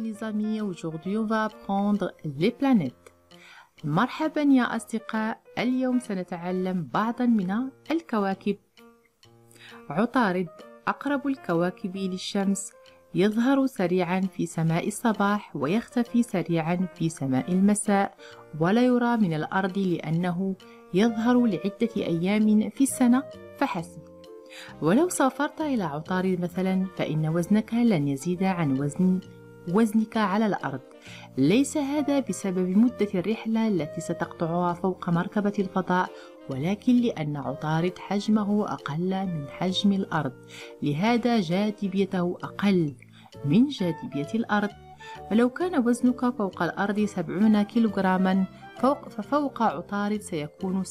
les amis, aujourd'hui on va apprendre les planètes. مرحبا يا أصدقاء، اليوم سنتعلم بعضا من الكواكب. عطارد أقرب الكواكب للشمس، يظهر سريعا في سماء الصباح ويختفي سريعا في سماء المساء، ولا يرى من الأرض لأنه يظهر لعدة أيام في السنة فحسب. ولو سافرت إلى عطارد مثلا فإن وزنك لن يزيد عن وزنك على الأرض. ليس هذا بسبب مدة الرحلة التي ستقطعها فوق مركبة الفضاء، ولكن لأن عطارد حجمه أقل من حجم الأرض، لهذا جاذبيته أقل من جاذبية الأرض. فلو كان وزنك فوق الأرض 70 كيلوغراما، ففوق عطارد سيكون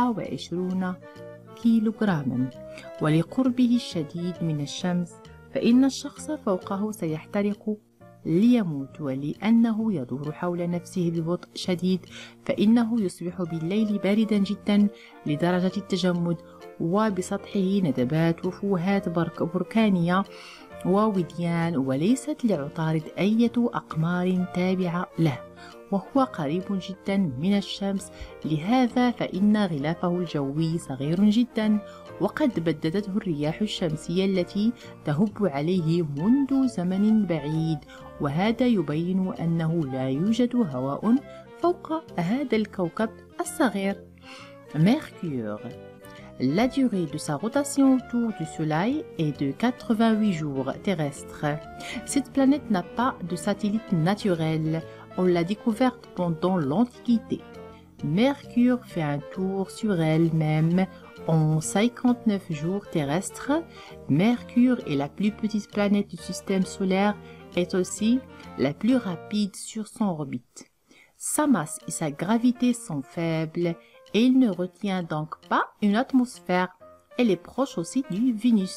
27 كيلوغراما. ولقربه الشديد من الشمس فإن الشخص فوقه سيحترق ليموت، ولأنه يدور حول نفسه ببطء شديد فإنه يصبح بالليل باردا جدا لدرجة التجمد، وبسطحه ندبات وفوهات بركانية ووديان، وليست لعطارد أي أقمار تابعة له، وهو قريب جدا من الشمس، لهذا فإن غلافه الجوي صغير جدا، وقد بددته الرياح الشمسية التي تهب عليه منذ زمن بعيد، وهذا يبين أنه لا يوجد هواء فوق هذا الكوكب الصغير. Mercure. La durée de sa rotation autour du Soleil est de 88 jours terrestres. Cette planète n'a pas de satellite naturel. On l'a découverte pendant l'Antiquité. Mercure fait un tour sur elle-même en 59 jours terrestres. Mercure est la plus petite planète du système solaire, est aussi la plus rapide sur son orbite. Sa masse et sa gravité sont faibles et il ne retient donc pas une atmosphère. Elle est proche aussi du Vénus.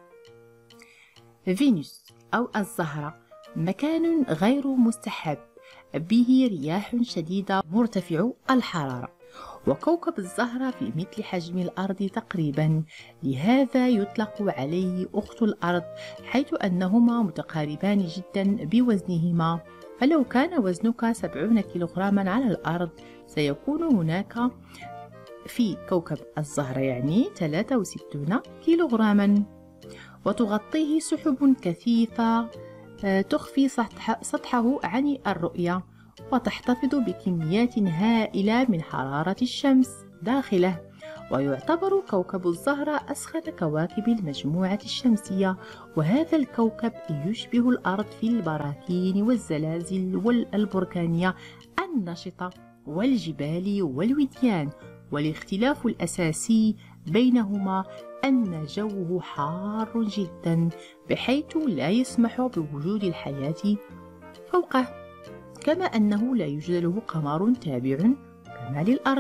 فينوس أو الزهرة مكان غير مستحب، به رياح شديدة مرتفع الحرارة، وكوكب الزهرة في مثل حجم الأرض تقريبا، لهذا يطلق عليه أخت الأرض، حيث أنهما متقاربان جدا بوزنهما. فلو كان وزنك 70 كيلوغراما على الأرض سيكون هناك في كوكب الزهرة يعني 63 كيلوغراما. وتغطيه سحب كثيفة تخفي سطحه عن الرؤية، وتحتفظ بكميات هائلة من حرارة الشمس داخله. ويعتبر كوكب الزهرة أسخن كواكب المجموعة الشمسية، وهذا الكوكب يشبه الأرض في البراكين والزلازل والبركانية النشطة والجبال والوديان، والاختلاف الأساسي بينهما أن جوه حار جدا بحيث لا يسمح بوجود الحياة فوقه، كما أنه لا يوجد له قمر تابع كما للأرض.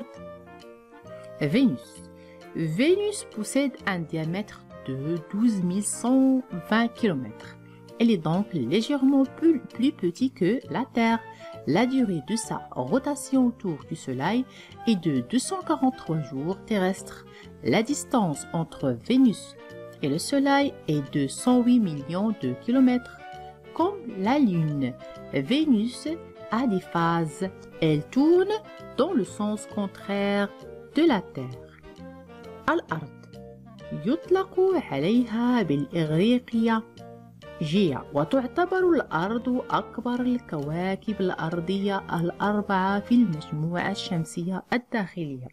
Vénus possède un diamètre de 12 120 km. Elle est donc légèrement plus petite que la Terre. La durée de sa rotation autour du Soleil est de 243 jours terrestres. La distance entre Vénus et le Soleil est de 108 millions de kilomètres. Comme la Lune, Vénus a des phases. Elle tourne dans le sens contraire de la Terre. الأرض يطلق عليها بالإغريقية جيا، وتعتبر الأرض أكبر الكواكب الأرضية الأربعة في المجموعة الشمسية الداخلية،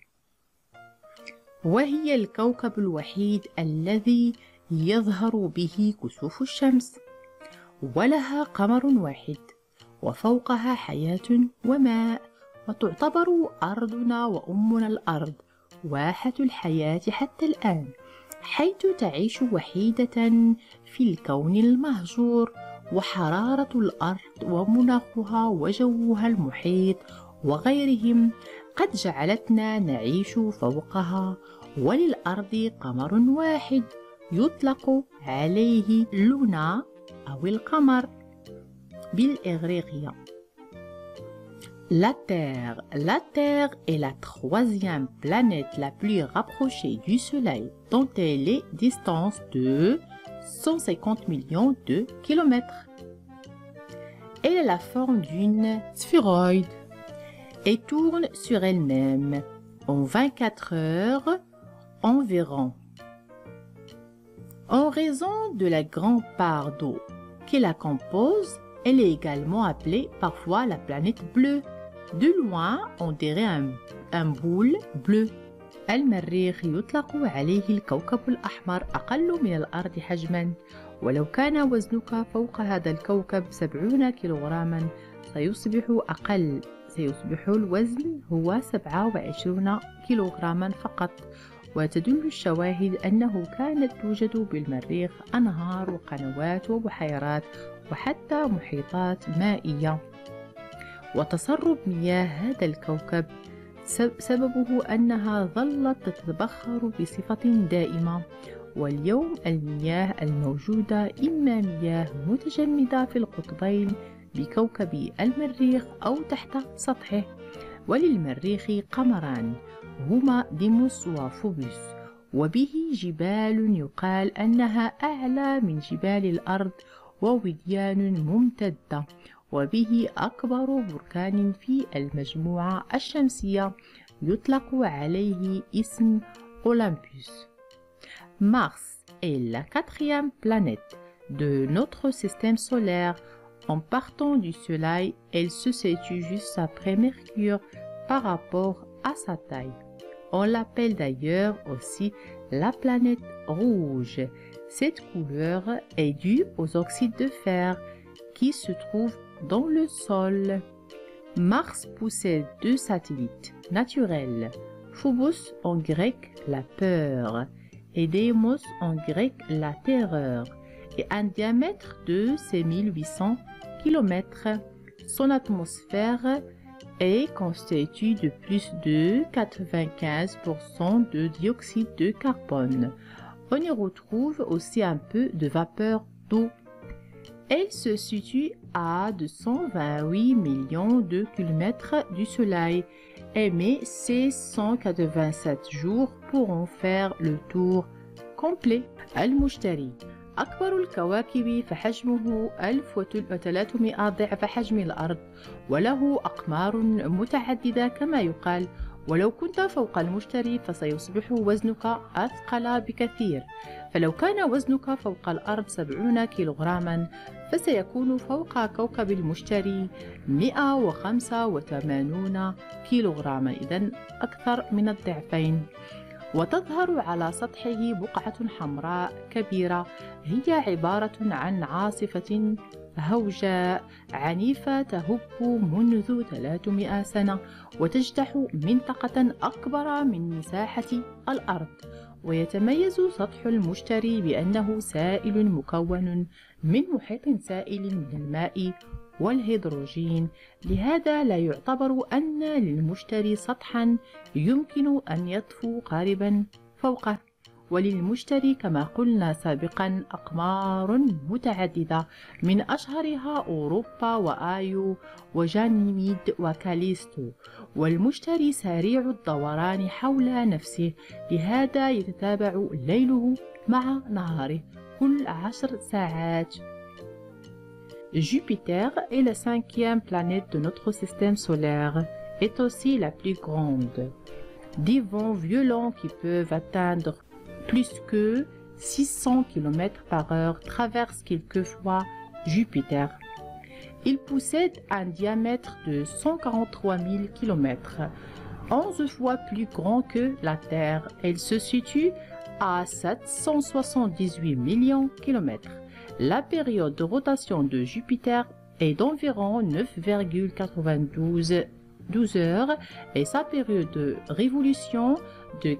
وهي الكوكب الوحيد الذي يظهر به كسوف الشمس، ولها قمر واحد، وفوقها حياة وماء، وتعتبر أرضنا وأمنا الأرض واحة الحياة حتى الآن، حيث تعيش وحيدة في الكون المهجور. وحرارة الأرض ومناخها وجوها المحيط وغيرهم قد جعلتنا نعيش فوقها. وللأرض قمر واحد يطلق عليه لونا أو القمر بالإغريقية. La Terre est la troisième planète la plus rapprochée du Soleil, dont elle est distance de 150 millions de kilomètres. Elle a la forme d'une sphéroïde et tourne sur elle-même en 24 heures environ. En raison de la grande part d'eau qui la compose, elle est également appelée parfois la planète bleue. De loin, on dirait un boule bleu. المريخ يطلق عليه الكوكب الأحمر أقل من الأرض حجماً، ولو كان وزنك فوق هذا الكوكب 70 كيلوغراما سيصبح الوزن هو 27 كيلوغراما فقط. وتدل الشواهد أنه كانت توجد بالمريخ أنهار وقنوات وبحيرات وحتى محيطات مائية. وتسرب مياه هذا الكوكب سببه أنها ظلت تتبخر بصفة دائمة، واليوم المياه الموجودة إما مياه متجمدة في القطبين بكوكب المريخ أو تحت سطحه. وللمريخ قمران هما ديموس وفوبوس، وبه جبال يقال أنها أعلى من جبال الأرض ووديان ممتدة، وبه أكبر بركان في المجموعة الشمسية يطلق عليه اسم أولمبوس. Mars est la quatrième planète de notre système solaire. En partant du Soleil, elle se situe juste après Mercure par rapport à sa taille. On l'appelle d'ailleurs aussi la planète rouge. Cette couleur est due aux oxydes de fer qui se trouvent dans le sol. Mars possède 2 satellites naturels, Phobos en grec la peur et Deimos en grec la terreur, et un diamètre de 6800 km. Son atmosphère est constituée de plus de 95% de dioxyde de carbone. On y retrouve aussi un peu de vapeur d'eau. Elle se situe à 228 millions de kilomètres du Soleil et met 687 jours pour en faire le tour complet. المشتري أكبر الكواكب فحجمه 1300 ضعف حجم الأرض، وله أقمار متعددة كما يقال. ولو كنت فوق المشتري فسيصبح وزنك أثقل بكثير، فلو كان وزنك فوق الأرض 70 كيلوغراما فسيكون فوق كوكب المشتري 185 كيلوغراما، إذن أكثر من الضعفين. وتظهر على سطحه بقعة حمراء كبيرة، هي عبارة عن عاصفة هوجاء عنيفة تهب منذ 300 سنة وتجتاح منطقة أكبر من مساحة الأرض. ويتميز سطح المشتري بأنه سائل مكون من محيط سائل من الماء والهيدروجين، لهذا لا يعتبر أن للمشتري سطحا يمكن أن يطفو قاربا فوقه. وللمشتري كما قلنا سابقا أقمار متعددة، من أشهرها أوروبا وآيو وجانيميد وكاليستو. والمشتري سريع الدوران حول نفسه، لهذا يتتابع ليله مع نهاره كل 10 ساعات. Jupiter est la 5e planète de notre système solaire, est aussi la plus grande. Des vents violents qui peuvent atteindre plus que 600 km/h traversent quelquefois Jupiter. Il possède un diamètre de 143 000 km, 11 fois plus grand que la Terre. Elle se situe à 778 millions de km. La période de rotation de Jupiter est d'environ 9,92 heures et sa période de révolution de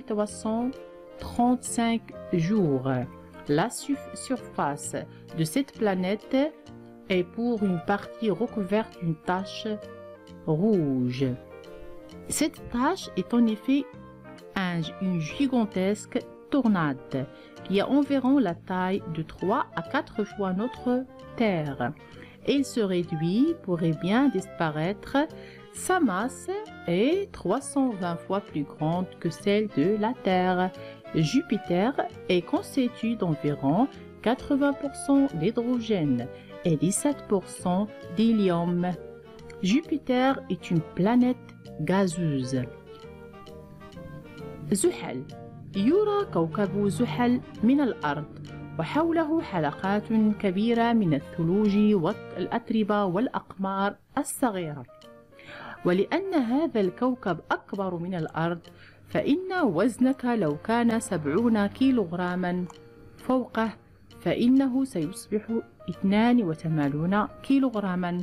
4335 jours. La surface de cette planète est pour une partie recouverte d'une tache rouge. Cette tache est en effet une gigantesque tornade qui a environ la taille de 3 à 4 fois notre Terre. Elle se réduit, pourrait bien disparaître. Sa masse est 320 fois plus grande que celle de la Terre. Jupiter est constitué d'environ 80% d'hydrogène et 17% d'hélium. Jupiter est une planète gazeuse. زحل. يرى كوكب زحل من الأرض وحوله حلقات كبيرة من الثلوج والأتربة والأقمار الصغيرة. ولأن هذا الكوكب أكبر من الأرض فإن وزنك لو كان 70 كيلوغراما فوقه فإنه سيصبح 82 كيلوغراما.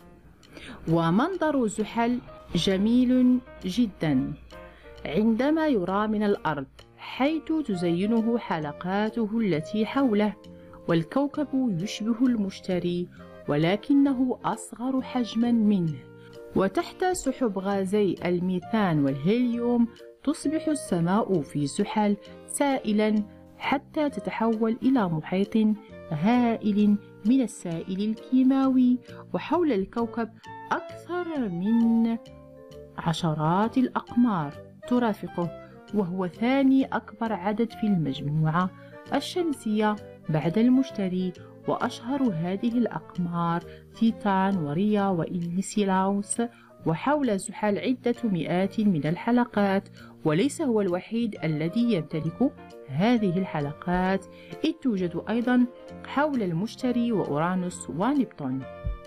ومنظر زحل جميل جدا عندما يرى من الأرض حيث تزينه حلقاته التي حوله، والكوكب يشبه المشتري ولكنه أصغر حجما منه. وتحت سحب غازي الميثان والهيليوم تصبح السماء في زحل سائلا حتى تتحول إلى محيط هائل من السائل الكيماوي، وحول الكوكب أكثر من عشرات الأقمار ترافقه، وهو ثاني أكبر عدد في المجموعة الشمسية بعد المشتري. وأشهر هذه الأقمار تيتان وريا وإنسيلاوس. وحول زحل عدة مئات من الحلقات، وليس هو الوحيد الذي يمتلك هذه الحلقات، إذ توجد أيضا حول المشتري وأورانوس ونبتون.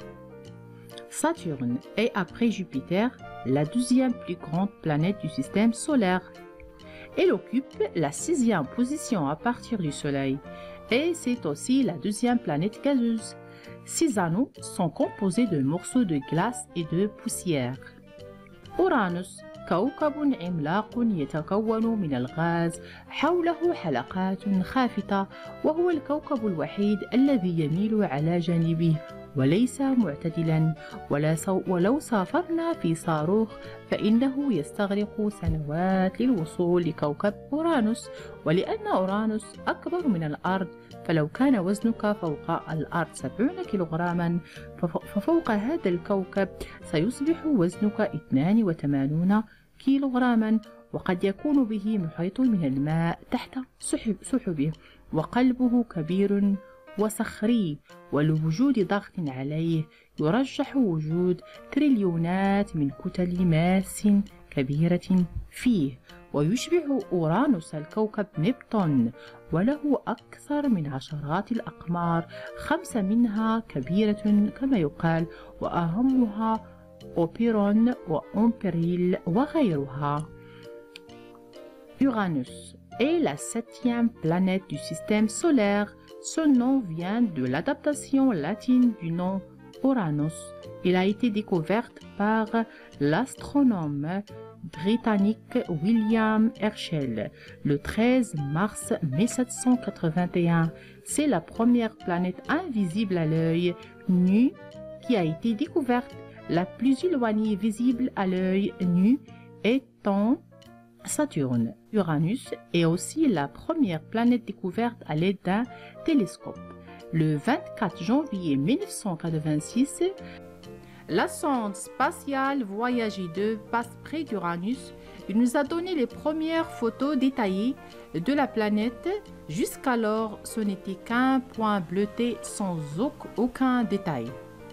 Saturne est après Jupiter la deuxième plus grande planète du système solaire. Elle occupe la 6e position à partir du Soleil et c'est aussi la deuxième planète gazeuse. Ses anneaux sont composés de morceaux de glace et de poussière. أورانوس كوكب عملاق يتكون من الغاز حوله حلقات خافتة، وهو الكوكب الوحيد الذي يميل على جانبه وليس معتدلا. ولو سافرنا في صاروخ فإنه يستغرق سنوات للوصول لكوكب أورانوس. ولأن أورانوس أكبر من الأرض فلو كان وزنك فوق الأرض 70 كيلوغراما ففوق هذا الكوكب سيصبح وزنك 82 كيلوغراما. وقد يكون به محيط من الماء تحت سحبه، وقلبه كبير وصخري، ولوجود ضغط عليه يرجح وجود تريليونات من كتل ماس كبيرة فيه. ويشبه أورانوس الكوكب نبتون، وله أكثر من عشرات الأقمار، 5 منها كبيرة كما يقال، وأهمها أوبيرون وأمبريل وغيرها. Uranus est la 7e planète du système solaire. Son nom vient de l'adaptation latine du nom Uranus. Il a été découverte par l'astronome britannique William Herschel le 13 mars 1781. C'est la première planète invisible à l'œil nu qui a été découverte. La plus éloignée visible à l'œil nu étant Saturne. Uranus est aussi la première planète découverte à l'aide d'un télescope. Le 24 janvier 1986, la sonde spatiale Voyager 2 passe près d'Uranus et nous a donné les premières photos détaillées de la planète. Jusqu'alors, ce n'était qu'un point bleuté sans aucun détail.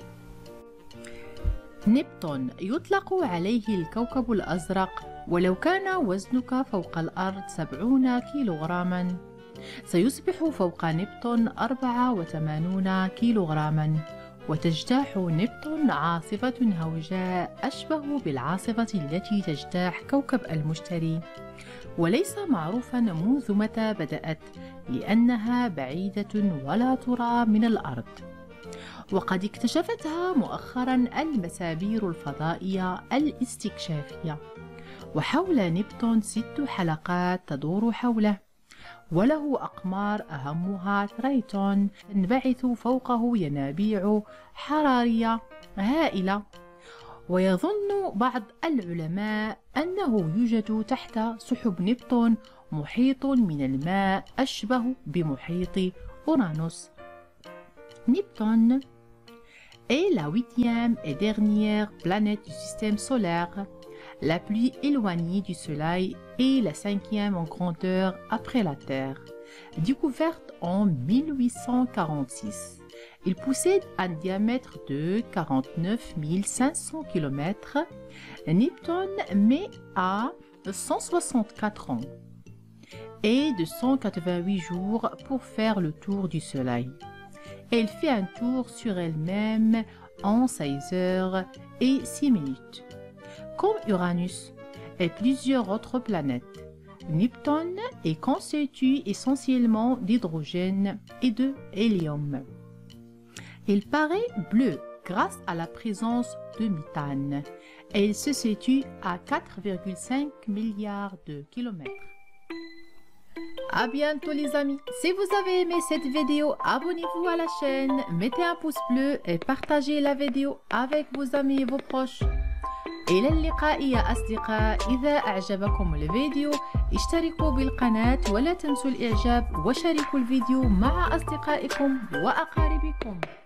نبتون يطلق عليه الكوكب الأزرق، ولو كان وزنك فوق الأرض 70 كيلوغراما سيصبح فوق نبتون 84 كيلوغراما. وتجتاح نبتون عاصفة هوجاء أشبه بالعاصفة التي تجتاح كوكب المشتري، وليس معروفا منذ متى بدأت لأنها بعيدة ولا ترى من الأرض. وقد اكتشفتها مؤخرا المسابير الفضائية الاستكشافية. وحول نبتون 6 حلقات تدور حوله، وله أقمار أهمها تريتون تنبعث فوقه ينابيع حرارية هائلة. ويظن بعض العلماء أنه يوجد تحت سحب نبتون محيط من الماء أشبه بمحيط أورانوس. Neptune est la 8e et dernière planète du système solaire, la plus éloignée du Soleil et la 5e en grandeur après la Terre. Découverte en 1846, Il possède un diamètre de 49 500 km. Neptune met à 164 ans et de 188 jours pour faire le tour du Soleil. Elle fait un tour sur elle-même en 16 heures et 6 minutes. Comme Uranus et plusieurs autres planètes, Neptune est constitué essentiellement d'hydrogène et de hélium. Il paraît bleu grâce à la présence de méthane et il se situe à 4,5 milliards de kilomètres. À bientôt les amis. Si vous avez aimé cette vidéo, abonnez-vous à la chaîne, mettez un pouce bleu et partagez la vidéo avec vos amis et vos proches. إلى اللقاء يا أصدقاء. إذا أعجبكم الفيديو اشتركوا بالقناة ولا تنسوا الإعجاب وشاركوا الفيديو مع أصدقائكم وأقاربكم.